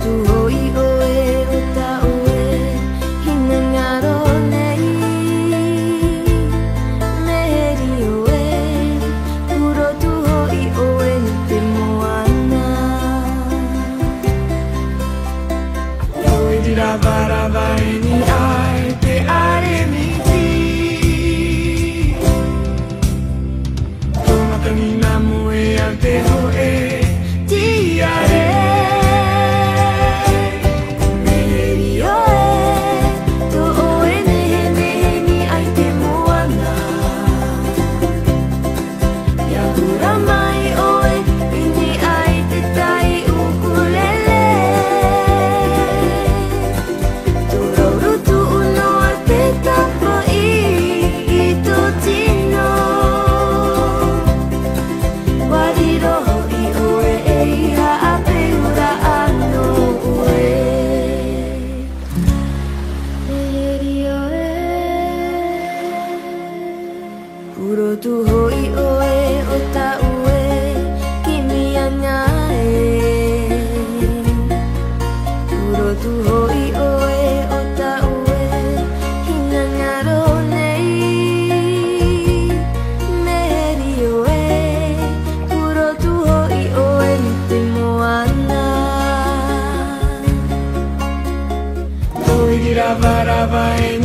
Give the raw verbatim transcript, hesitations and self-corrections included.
tu hoi oe o ta oe hina ngaro nei meheri oe puro tu hoi oe ni te moana oe di rava rava e ni ai te are mi ti toma kanina moe al te hoe ti are puro tu hoi oe o ta ue kimi anga e puro tu hoi oe o ta ue hina ngaro nei meheri oe puro tu hoi oe ni te moana oe di rava rava e